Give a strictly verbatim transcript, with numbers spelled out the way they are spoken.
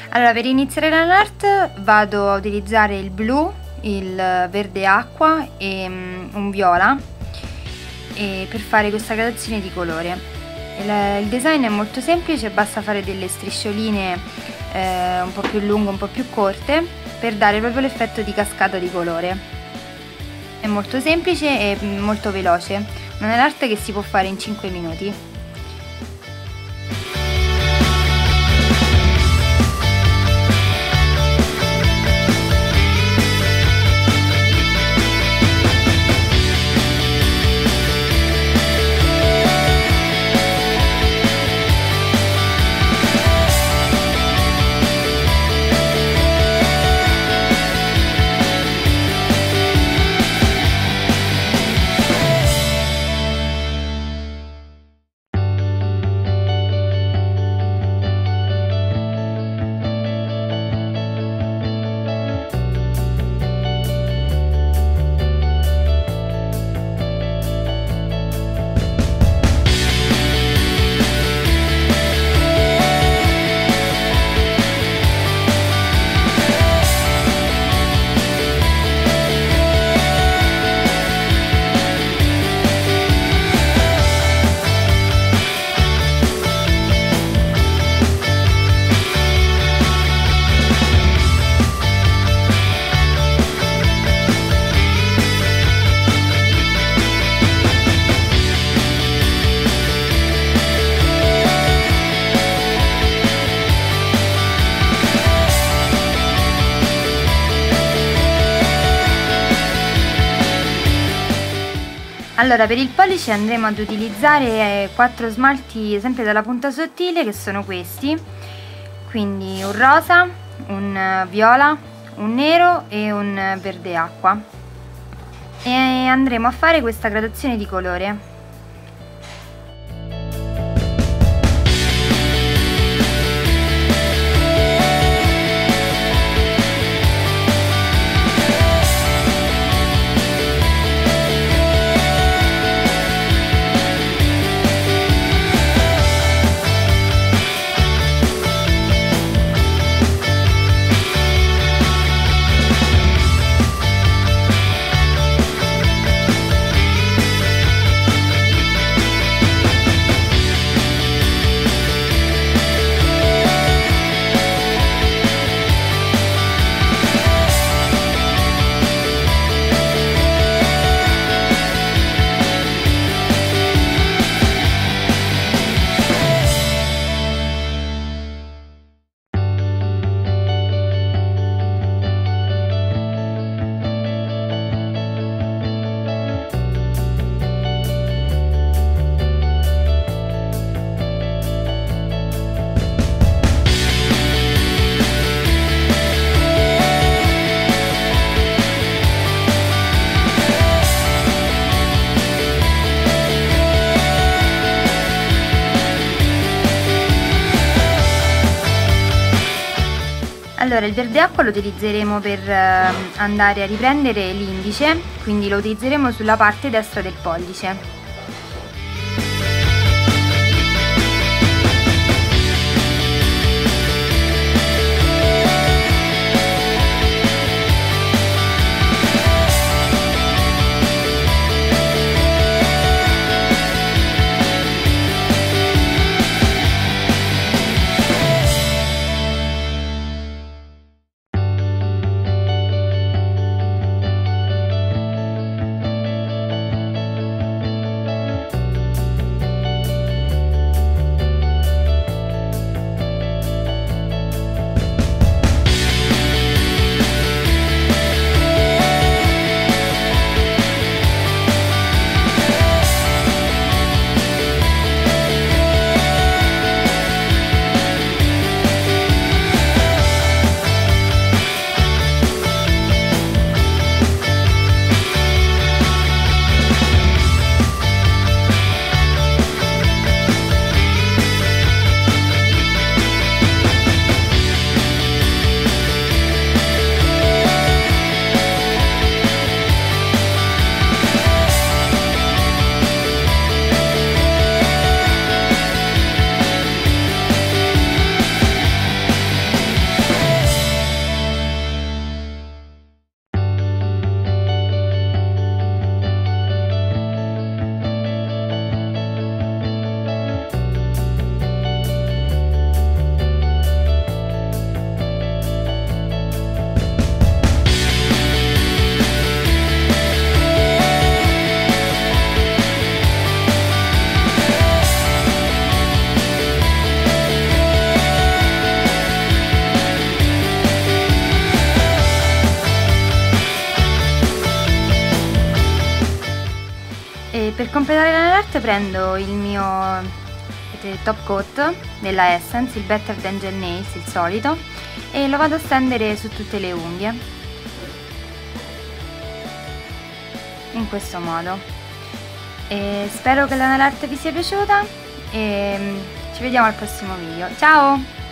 Allora, per iniziare la art vado a utilizzare il blu, il verde acqua e um, un viola e per fare questa gradazione di colore. Il, il design è molto semplice, basta fare delle striscioline eh, un po' più lunghe, un po' più corte, per dare proprio l'effetto di cascata di colore. È molto semplice e molto veloce, una nail art che si può fare in cinque minuti. Allora, per il pollice andremo ad utilizzare quattro smalti sempre dalla punta sottile, che sono questi, quindi un rosa, un viola, un nero e un verde acqua, e andremo a fare questa gradazione di colore. Allora, il verde acqua lo utilizzeremo per eh, andare a riprendere l'indice, quindi lo utilizzeremo sulla parte destra del pollice. Per completare la nail art prendo il mio vedete, top coat della Essence, il Better Than Gel Nails, il solito, e lo vado a stendere su tutte le unghie in questo modo. E spero che la nail art vi sia piaciuta e ci vediamo al prossimo video. Ciao!